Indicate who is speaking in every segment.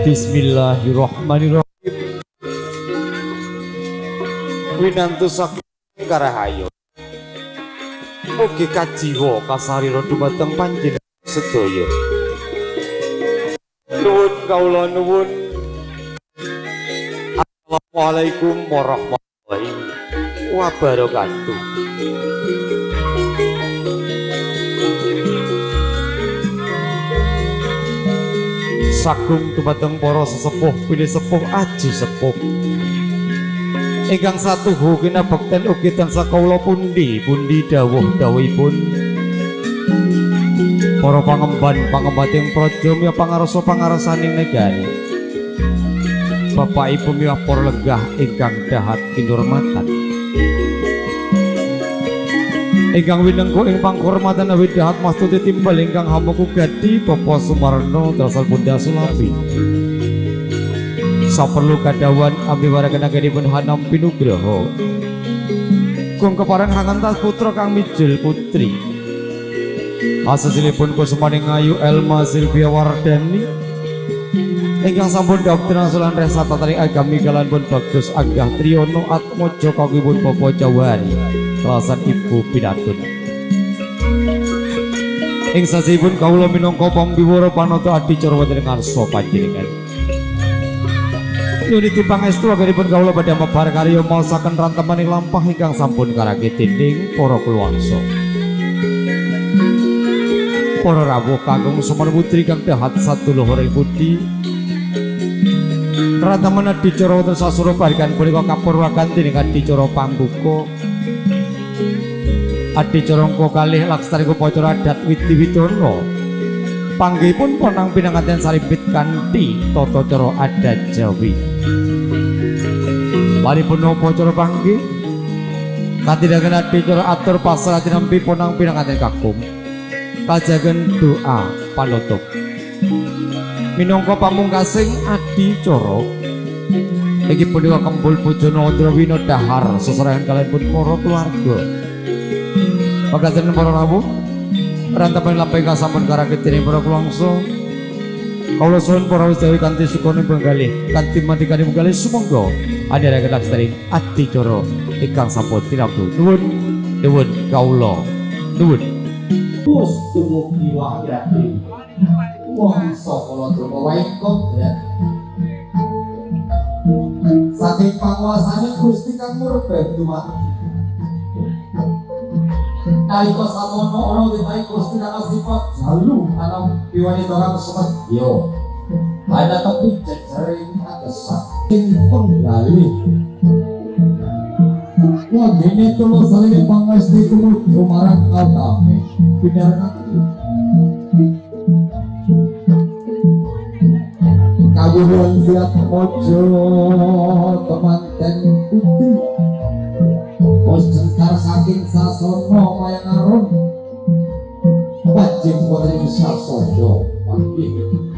Speaker 1: Bismillahirrahmanirrahim. Winantu saking karahayu mugi kajiwa kasarira dumateng panjenengan sedaya. Nuwun kawula nuwun. Assalamualaikum warahmatullahi wabarakatuh. Sagung dumateng para sesepuh pilih sepuh aji sepuh ingkang satuhu kinabekten ugi tansah kawula pundi dawuh-dawuhipun para pangemban-pangembating praja miya pangarsa pangarsaning negari Bapak Ibu miya para lenggah ingkang dahat kinurmatan ingkang winengku ing pangkurmatan awit dahat mastuti timbal ingkang hamaku gati Bapak Sumarno Drasal Bunda Sulapi saperlu kadawan abdi waragenipun hanam pinugraha kung kepareng hangantas putra kang mijil putri asesilipun kusumaning ayu Elma Silvia Wardani ingkang sampun dawuh sulan resa tataning agami kalanipun Bagus Anggah Triyono Atmaja kagungipun Bapak Jawari kelasan Ibu Pinatun ing sasipun kawula minangka pambiwara panata adicara wonten ing ngarsa panjenengan yuniti pangestu agaripun kawula badhe mabar karya maosaken rantemaning lampah ingkang sampun karage dening para kulawarsa para rawuh kakung Sumana Putri kang dahat saduluhuring budi ranteman adicara wonten sasura barikan punika kapurwakan dening adicara pambuka adicara angka kalih laksanaipun upacara adat Widiwidana panggihipun ponang pinanganten saripit kanthi tata cara adat Jawi. Paripun upacara panggih katindhaken adicara atur pasrah tinampi ponang pinanganten kakung kajagen doa panutup minangka pamungkasing adicara iki punika kembul pujana Drawina dahar sesarengan kalihipun para keluarga pagaten para rawuh rantemen lampah ingkang sampun karage dening para kulangsa kawula suwun para sedaya kanthi sukane penggalih kanthi mandikane penggalih sumangga andharaken laksananing adicara ingkang sampun tinamtu nuwun kawula nuwun wis dumugi wahyati wong sakala drama waingkong saking panguasane Gusti kang murbet dumati nalika samono ana ditahe Gusti kang sifat jalu ana piwanita kang sumedya ana tepi jejering atesan ing penggalih wadene tulus saling pangesti tumuju marang kaltame pinarengan kawulan siap mojo temanten putri bos jengkar saking sasono mayang arum wajib putri sasono panggih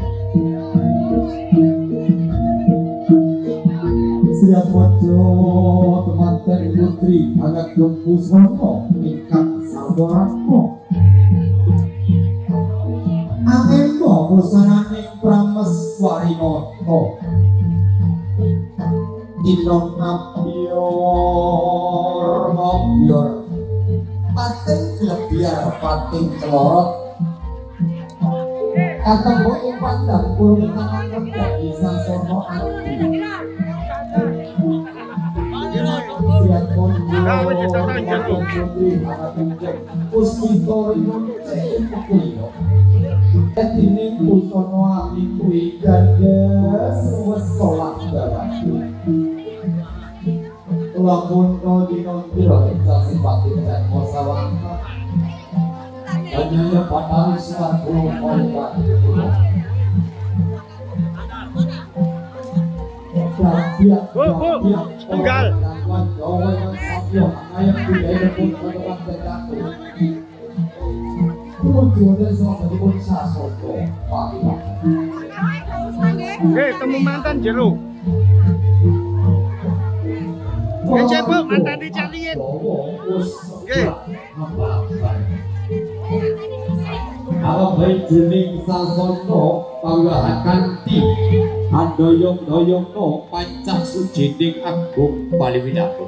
Speaker 1: siap mojo temanten putri agak gempus mono ingkang sarborako amembo busananing prameswari noto Dinong ngabyor ngobyor pating lebiar pating celorot katemu ing pandang kurung tangan rendah bisa sono ati siat konjol putri anak pinjek puspitori munceng kukulino etining pusono ahli kui gandes wes solak darati lamun kau dinontir sasi batin dan mosawan hanya pada suatu korban
Speaker 2: tunggal temu mantan jeruk. Ngecek bu, mantan dicariin. Oke.
Speaker 1: Alabai jening sasono pawilahan kanthi andoyong-doyongno pancak sujining agung paliwinapun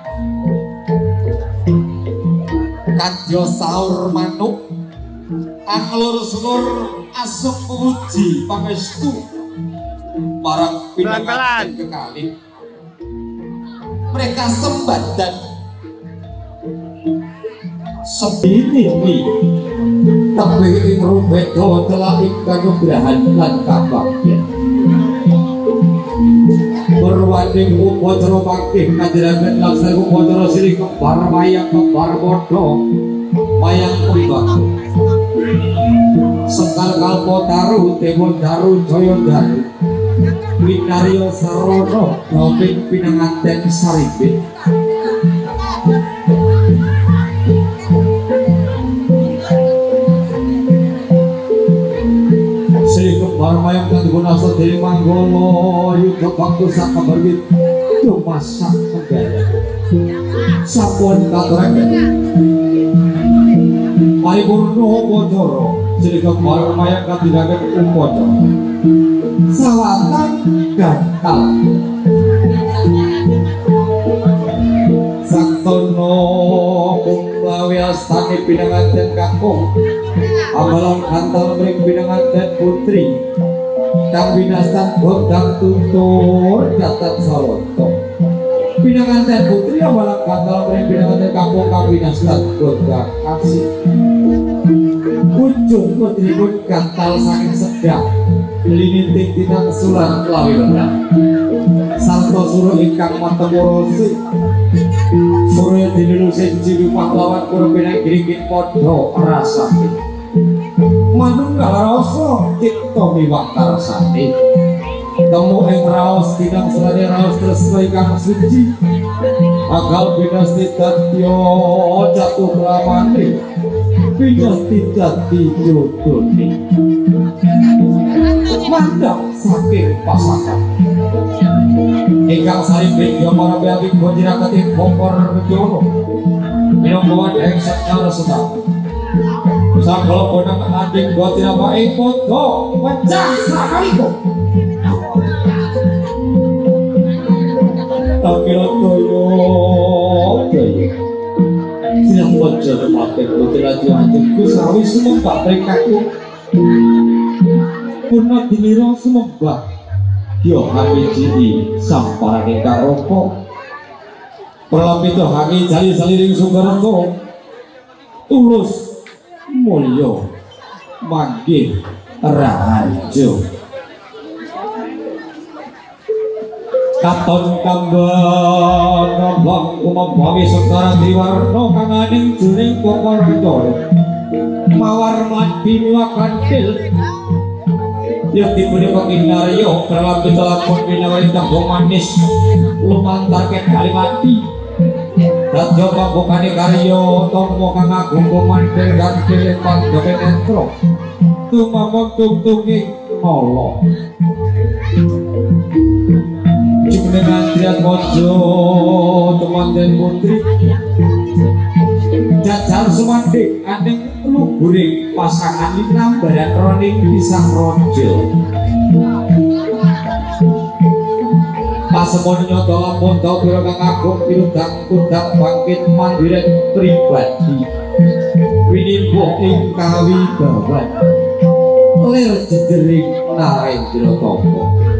Speaker 1: kadya saur manuk anglur-selur asuk puji pangestu marang pinanganten kekalih mereka sembat dan sepini tapi ing rubedo telah ing kanugrahan lan kabagyan berwanding upacara mangkih kadiraken laksana upacara siri kembar mayang bodho mayang kembang sekal kalpo taru temon daru jaya daru winarya sarana doping pinanganten saribit Barmayang kan gunasa dari manggolo yuda waktu sak kaberbit tumasak kembali sampun katuraken paripurna upacara srika barmayang katiraken upacara sawatan gatal saktono kumlawi astane pinanganten kakung amalan kantal mring pinanganten putri kang winastan godang tutur catat sawonto pinanganten putri amalan kantal mring pinanganten kakung kang winastan godang kasih ujung putri pun kantal saking sedap lininting tinang sulan lawi rendah sarta suruh ingkang matemorosi suruh dinilusin jiru pahlawan kurang pinang giringin podo rasa manunggal rasa cipta miwak tarsane temu ing raos tinang selane raos tresna ingkang suci agal binasti dadya jatuh lamane binasti dadi jodone mandang saking pasangan ingkang sariping yamarabe ing gonjirakati bokor jono minangka ing secara sedap sakala bonang ading gotira wae padha pecah sakalipun takira toyo siang bocor mate gotira dianjengku sawi sumembah prekaku purna dinira sumembah yo hamiji samparane karopo pralambita hangi jali-jaliring sugarto tulus mulya manggih raharja katon kambang ngambang kumambami sekara diwarna kanganing juring kokor ndoro mawar mati miwakan til yang diberi penginaryo terlalu telapon binawari tambung manis lumantarkan kalimati dadya pambukane karya tomo kang agung kumandhel ganti lempang gawe netro tumamong tungtunging nala jumenengan triat mojo temanten putri jajar sumandhing aning luhuring pasangan linambaran roning pisang rojo pasemon nyoto lampun tau kira kang agung pirudang kundang bangkit mandhiren pribadi winimbuh ing kawibawan lir jedering narendra tapa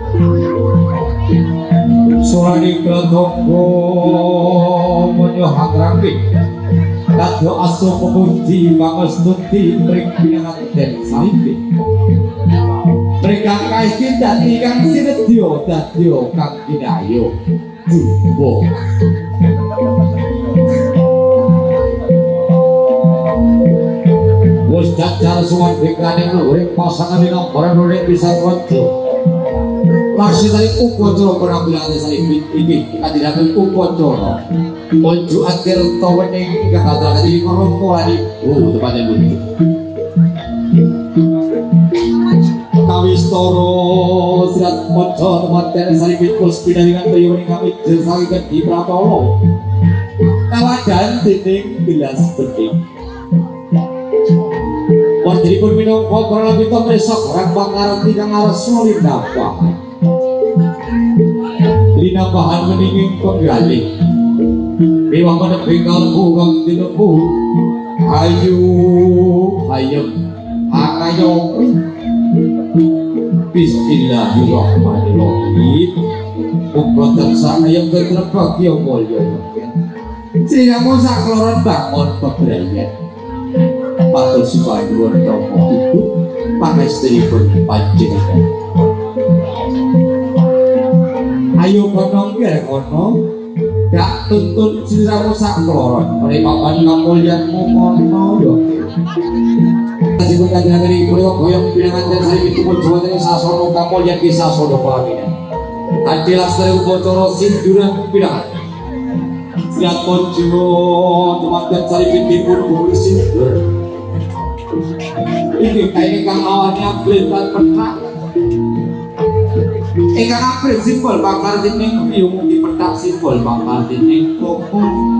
Speaker 1: surani kratangga menyo hangraping kadya aso pemuji pangestuti mring pinanganten sariping mereka kaiskin dadi kang sinedya dadya kang ginayo jumbo wis jajar suwan bekaning luring pasangan dinambaran luring pisan raja laksitane upacara penampilan sariping iki kadiraken upacara Monju akhir tawening ingkang katuraken ing rompani tepatnya buntu kawistara sirat mojo temanten saripit puspina dengan priyoning kami jesaken di pratala kawadan dening gelas bening Wajibun minangka pralambita besok orang bakaran tiga ngaras solid dapat. Linambahan meningin penggalih. Dewa pada penggalku kang tinemu. Ayu hayem angayong. Bismillahirrahmanirrahim. Ubratan sang ayam keterpak yang mulia. Sehingga musa keluaran bangun pemberian. Patul sepaduan romo itu pakai istri pun panjenengan. Ayo konong ya kono, gak tuntun siramu sak keluaran. Mari papan kamulianmu kono yo. Kasih kajian dari kuliah goyang bilangan dan hari itu berjuang dengan sasono kamulian kisah sodo pelaminan. Adilah dari bocoro sinduran bilangan. Siap konjo teman-teman cari binti pun polisi. Ini kayak kang awalnya belentan petak. Kang apel simbol bakar dinding biung di petak simbol bakar dinding koko.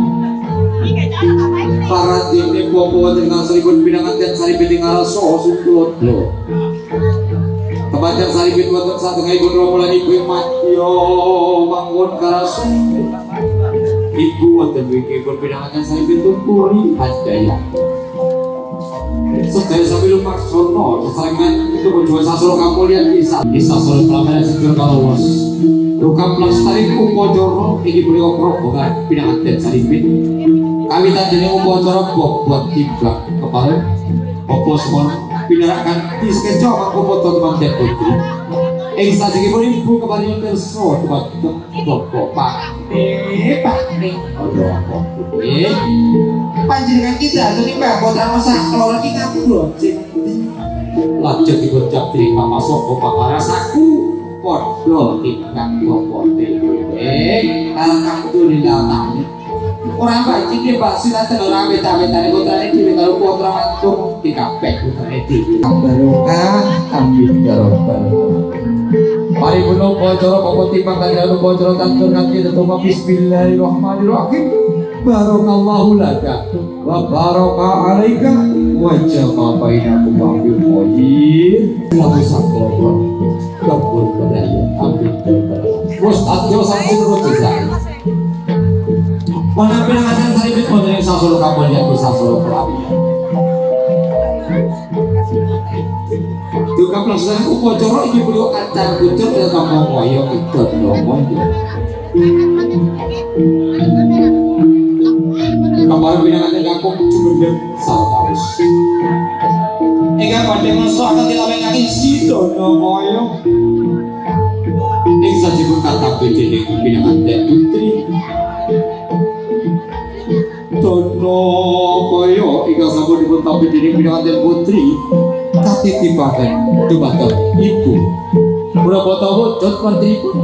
Speaker 1: Para dinding koko dengan seribut bidangan dan saribit dengan raso sukulot lo. Kebacan saribit buatan satu ngai gondromulan ibu yang matio bangun karasu. Ibu atau bikin berbidangan dan saribit tumpuri ada ya. Sedaya sambil lumak sono sesarengan itu berjuang sasolo kamulian kisah solo pelaminan sejur kalawas lukam pelastari upojoro ini beri okrok bukan pindahan dan saripin kami tadi ini upojoro buat tiba kepala opos mon pindahkan tis kecoh aku foto teman dan putri saja ibu ibu kembali yang terso tempat toko pak panjenengan kita atau nih mbak putra masa kalau lagi ngaku loh lanjut dibocap terima masuk ke pakara saku podo tingkat kopote alhamdulillah tani orang bajing dia pasti nanti orang beta-beta putra ini kalau putra mantung dikapek putra ini barokah amin ya robbal mari bunuh bocoro popoti makan lalu bocoro tantur nanti tetap bismillahirrahmanirrahim. Barakallahu laka wa baraka alaika wa jama bainakum wa fil khair lalu sakro kabul badaya amin bos atyo samsul rojai mana pinangan saribit modern sasolo kamulian bisa solo pelabian duka pelaksanaan upacara iki beliau acar kucur dan kampung moyo ikut ngomong kemarin binangan dan kampung cumendem saltaus eka pada masuk akan dilawengake sidono moyo ing sajibun kata bedene binangan dan putri dono moyo ika sabun dipun tapi bedene binangan dan putri katitipaken dumateng ibu berapa tahun wujud mantripun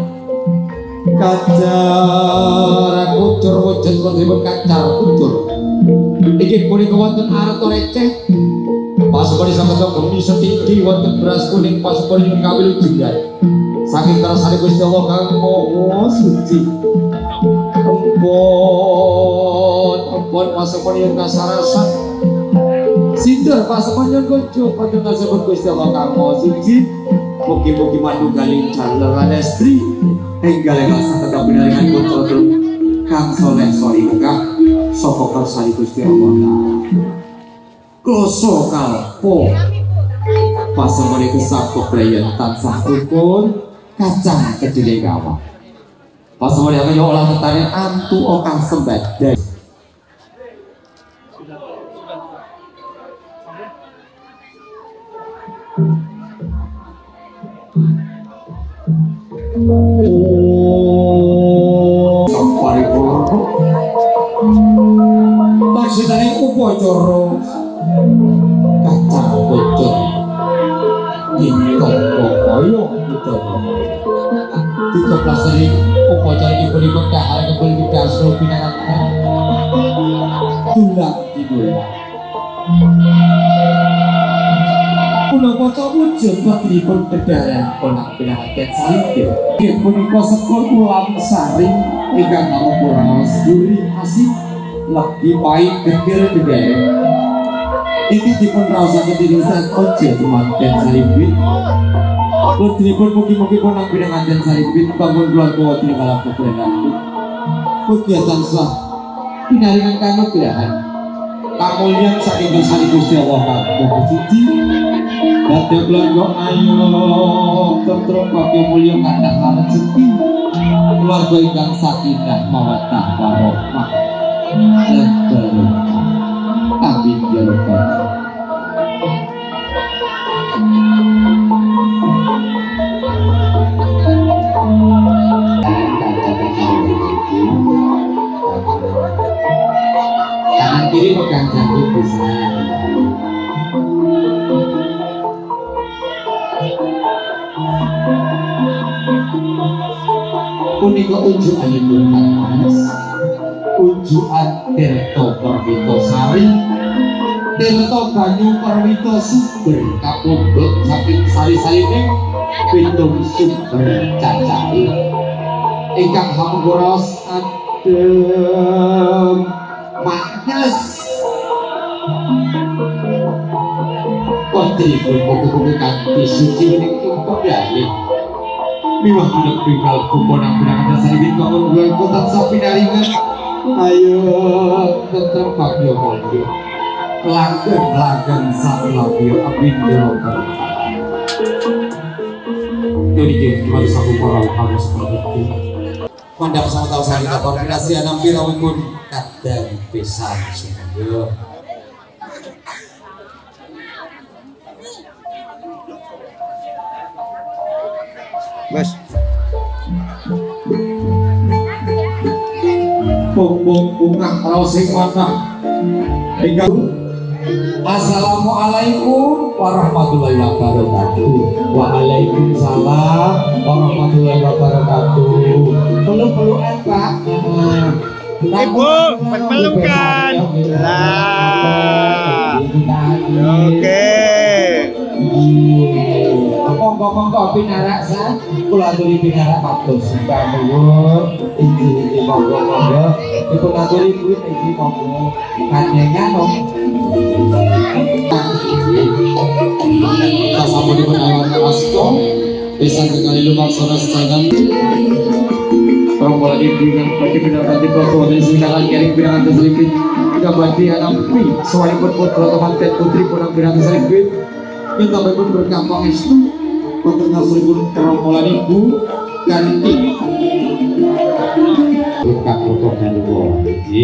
Speaker 1: kacar kucur wujud mantripun kacar kucur iki punika wonten arta receh pasupari sampun gemi setinggi wonten beras kuning pasupari nyuwun kawilujengan saking kersane Gusti Allah kang maha suci ampun pasupari nyuwun kasarasan sinten pasemanyan konco panjenengan sebut Gusti Allah kang maha suci mugi-mugi manunggal calon estri enggal ingkang tetap pinaringan putra kang soleh solihah saka kersane Gusti Allah kloso kalpo pasemane kesah pebrayan tansah rukun kacang kedile gawang pasemane kaya olah tetane antu okang sembadai maksudnya upacara kacang bocor intoko koyo gitu dikeplasari upacara diberi mendahar kembali dikasih pinangan tulang tidulah punapa wujud patripun dedaran ponak pinangan salibin nggih punika sekul ulam sari ingkang ngamupura seduri asih lagi pahit kecil gede Iki dipun raosaken dening Ojo Manten Saripin. Putrinipun mugi-mugi punang pinanganten Saripin bangun keluarga tina kala kebenaran. Mugi tansah pinaringan kanugrahan. Kamulyan saking dosani Gusti Allah kang suci. Dadi keluarga ayo tentrem kabeh mulya kathah rezeki. Keluarga ingkang sakinah mawaddah warahmah. Amin ya rabbal kanan kiri pegang jantung bisa. Punika unjukanipun Mas, unjukan Tirta Perwito Sari, Tirta Banyu Perwito Sumber kapundhut saking sari-sarine pitung sumber cacahe ingkang hampuros adem maknes. Kontripun mugi-mugi kanthi suci ning pembayane miwah menepi kalbu ponang-ponang saripin bangun bulan kotak sapi naringan. Ayo tetap bagyo bagyo pelanggan sapi labio abin derokan jadi gimana sapu para kamu seperti itu mandap sama tahu saya kita koordinasi anam pirawipun kadang besar semuanya.
Speaker 2: Mas.
Speaker 1: Bunga rosing mana? Assalamualaikum warahmatullahi wabarakatuh. Waalaikumsalam warahmatullahi wabarakatuh. Peluk-pelukan Pak.
Speaker 2: Ibu, berpelukan. Lah. Oke.
Speaker 1: Monggo pinarak sa kula aturi pinarak matur sembah nuwun iki monggo dipun aturi kuwi iki monggo kanjengan om sasampunipun awan asto bisa sekali lumaksana sesajen rombongan ibu yang bagi pindahan di Provo dan sedangkan kering pindahan terselipin juga bagi anak pi soalipun putra temanten putri punang pindahan terselipin kita pun berkampang itu untuk ngasuripun kerombolan ibu ganti buka potong dan luar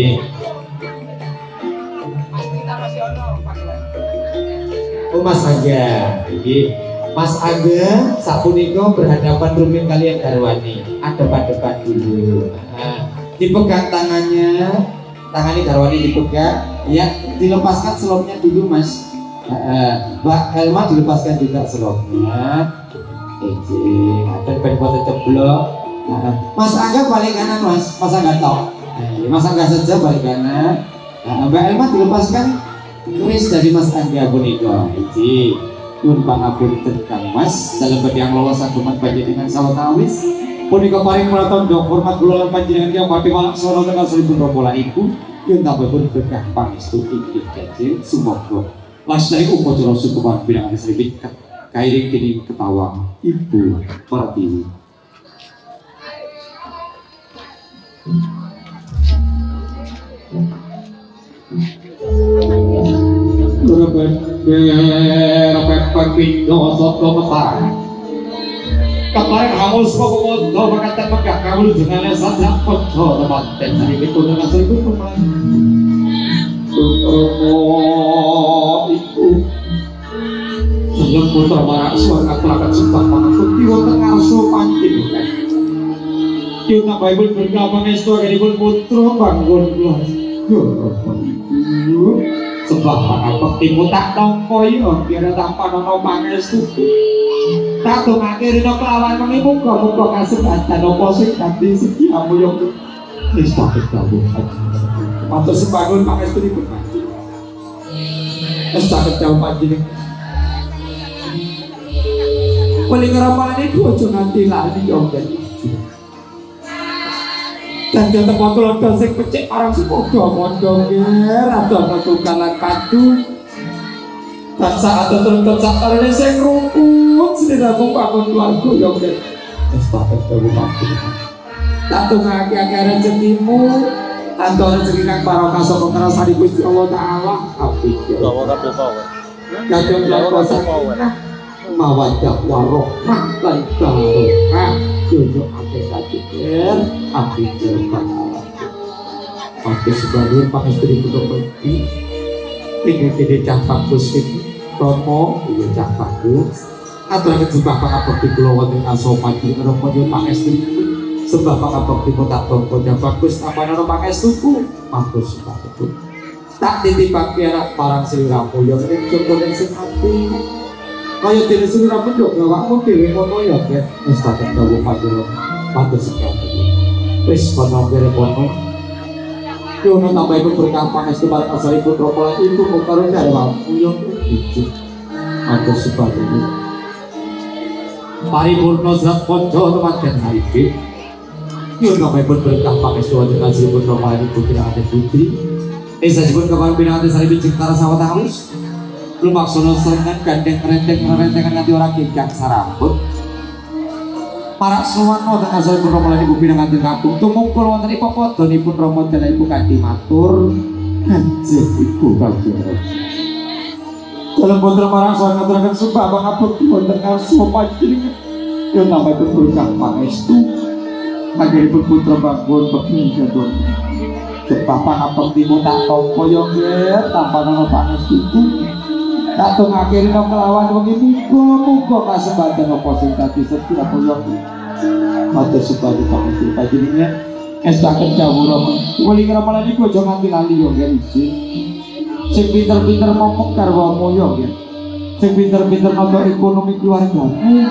Speaker 1: Mas Aga Mas Aga sapunika berhadapan rumin kalian garwani adep-adepan dulu dipegang tangannya garwani dipegang ya dilepaskan selopnya dulu Mas Mbak Elma dilepaskan juga selopnya ada penpoten ceblok. Mas Angga balik kanan Mas Angga tok. Mas Angga saja balik kanan. Mbak Elma dilepaskan keris dari Mas Angga punika. Iki pun pangapunten Kang Mas dalam yang lolos aguman panjenengan sawetawis punika paring pratandha hormat kula lan panjenengan yang badhe walaksana tengah 1000 rombolan iku yen tapipun berkah pangestu inggih kajeng sumangga lastari upacara sukuman pinangan sripit kairing kini ketawa Ibu Pertiwi. Repet pindo soto metar. Kemarin hamul semua komodo berkata megah kamu dengan saja kodo teman dan hari itu dengan seribu pemain. Itu sebelum putra marak suara kelakat sumpah pangkut tiwa tengah so pancing. Tiwa tambah ibu bergabung estu agar ibu putra bangun keluar. Sebab apa timu tak tongkoi biar tanpa nono pangestu. Tak tuh akhirnya no kelawan mengi muka kasebatan no posik nanti sekian muyok Krista ketemu atau sebangun pangestu di bermaji Krista ketemu panjang paling ramalan itu aja nanti lari yonggan dan jatuh kontrol dosek pecik orang semoga mondong ger atau ketukalan padu tansah atun sakarene sing rukun sliramu bangun keluarga ya ben wis patek dewe mati tak tungake akeh rezekimu antara rezeki kang barokah saka kersane Gusti Allah taala apik bawa kabeh bawa kadang lakosan mawadah warohmah lan barokah yo akeh kajeer apik jerman aku sebagai pangestri kudu mesti ingin tidak cah bagus ini Romo iya cah bagus aturaken sembah pangabekti kula wonten Asopati Romo yo pangestri sembah pangabekti tak tompo cah bagus amanana pangestuku bagus bagus tak titipake anak parang sliramu yo ing contoh sing ati kaya dene sliramu yo awakmu dhewe ngono ya wis tak tahu padha bagus sekali wis kono kere kono Yono tambah itu berkah pangestu barang asal ibu rokola itu mukarun dari waktu yang itu aku sebagainya paripurno serat ponco teman-teman hari ini Yono tambah itu berkah pangestu asal ibu rokola itu tidak ada putri Esa jibun kabar binaan asal ibu cintara sawat halus lumaksono serengan gandeng rentengan nanti orang kincang sarambut para suwano dan asal pun romo lan ibu pinangan kampung tumungkul wonten ipopodonipun romo dan ibu kanthi matur kanjeng ibu kanjeng dalam boten marang soal ngaturaken sumpah pangabekti wonten ngarsa panjenengan yen nambah berkah pangestu anggenipun putra bangun bekti jadon sumpah pangabekti tak tampa yo nggih tanpa ana pangestuku tak tungake rino kelawan wengi muga kasembadan apa sing dadi sedhi apa yo matur supaya pangestu panjenengan estaken jawura wali ramalan iku aja nganti lali yo nggih sing pinter-pinter momong karwamu yo nggih sing pinter-pinter nata ekonomi keluargamu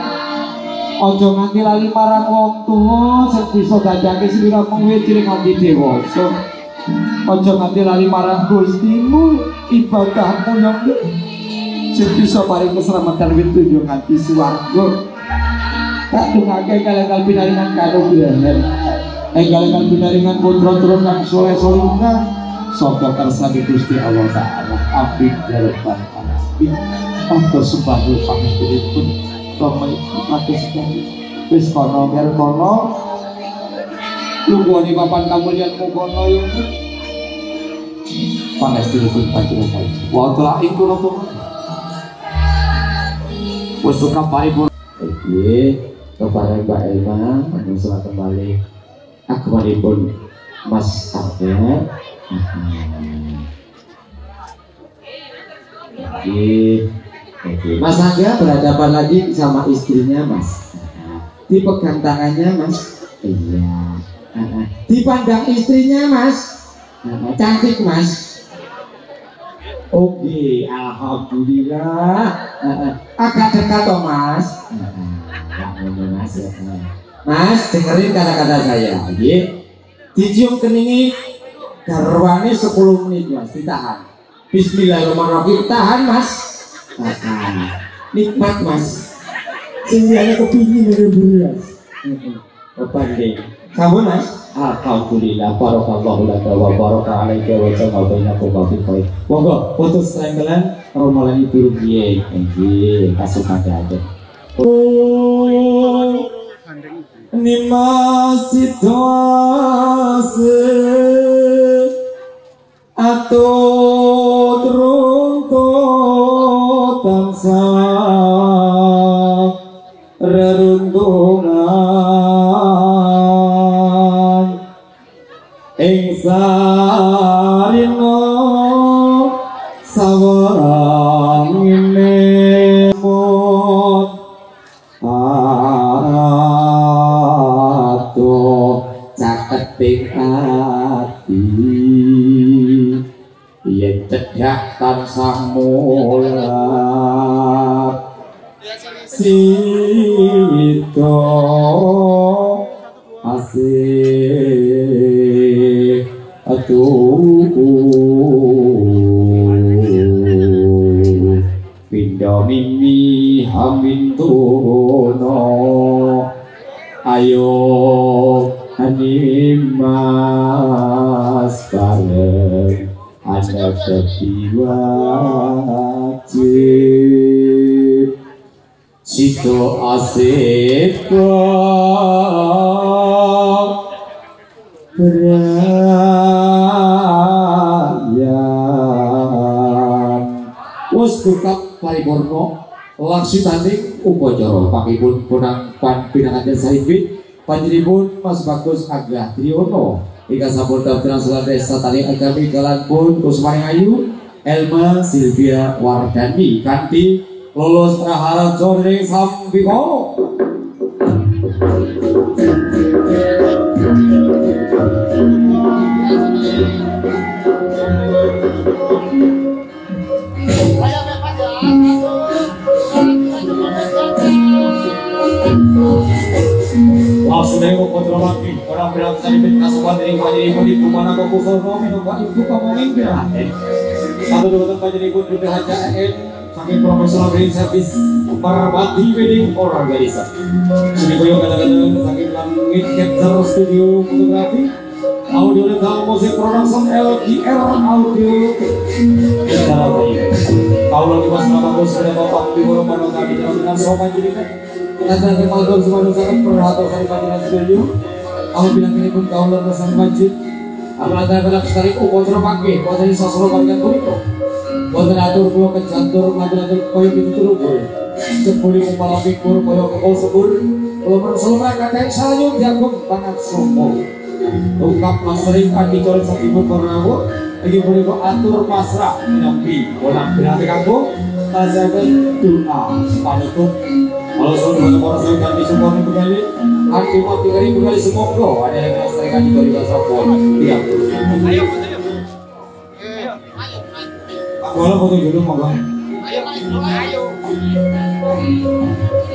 Speaker 1: aja nganti lali marang wong tuwa sing bisa dadake sliramu wis cilik nganti dewasa aja nganti lali marang Gustimu ibadahmu yo nggih sing bisa paring keselamatan wituju nganti swarga tak tungake kalian pinaringan kanugrahan kalian pinaringan putra-putra kang soleh-solehah saka kersane Gusti Allah taala apik jarepan apik angka sebahu pangestunipun Rama atus sekali wis kono ber kono lunggone papan kamulyanmu kono yo pangestunipun panjenengan wa ta'ala iku nopo wis suka paripurna iki kepada Mbak Elma menyusul kembali akbaripun Mas Arya Mas Angga berhadapan lagi sama istrinya Mas dipegang tangannya Mas iya dipandang istrinya Mas cantik Mas oke alhamdulillah agak dekat toh Mas Mas dengerin kata-kata saya dicium keningi garwane 10 menit Mas ditahan bismillahirrahmanirrahim tahan Mas nikmat Mas singgahnya kepingin dari beras kepanding kamu Mas alhamdulillah barakallahu laka wa baraka alaika wa jama'a bainakum wa fi khair monggo putus renggelan romalan ibu rupiah nggih kasupake aja nimasitoase atau terungko tansah reruntungan ing sarina sawarangine mut ato caketing ati yen cedhak tansah mulak sito asih atuh pindha mimi hamintono ayo animas bareng ada kejiwaan wajib Sido asik berayaan wis tukap paripurna laksitaning upacara pakipun punang pinangan saripit panjenenganipun Mas Bagus Agah Triyono ingkang sampun daftar salat desa tali agami kalanpun Kusmaning Ayu Elma Silvia Wardani kanthi lulus Raharja dening Sampika. Langsung dari Putra Bakti, orang bilang saripit kasuhan dari panjenenganipun Ibu Manako Kusono minangka ibu pemimpin Raden. Satu dua panjenenganipun Bunda Haja En saking profesional green service Parabati Wedding Organization. Sini koyo kadang-kadang saking langit capture studio fotografi audio dan musik production LGR audio. Kalau di Mas Bagus sudah Bapak di Borong Bandung kami dengan sopan jadikan. Nanti kalau semua sangat perhatian dari panjenengan studio. Aku bilang ini pun kau lepasan masjid. Apalagi kalau sekali upacara pakai, buat ini sasro bagian kulit. Buat atur pulau ke jantur, atur koyo pintu terubur. Cepuli kepala pikir koyo kekol sebur. Kalau berselumah kata sayur jagung banget sombong. Ungkap mastering adi coret sakibur kornawo. Lagi boleh kau atur pasrah menyampi. Bolang berhati kampung. Kazakan doa panutup. Kalau sudah orang saya ganti semua kembali. Hati mati kali kembali semoga ada yang mastering adi coret sakibur. Diam. Ayo. Aku foto dulu mau bang. Ayo.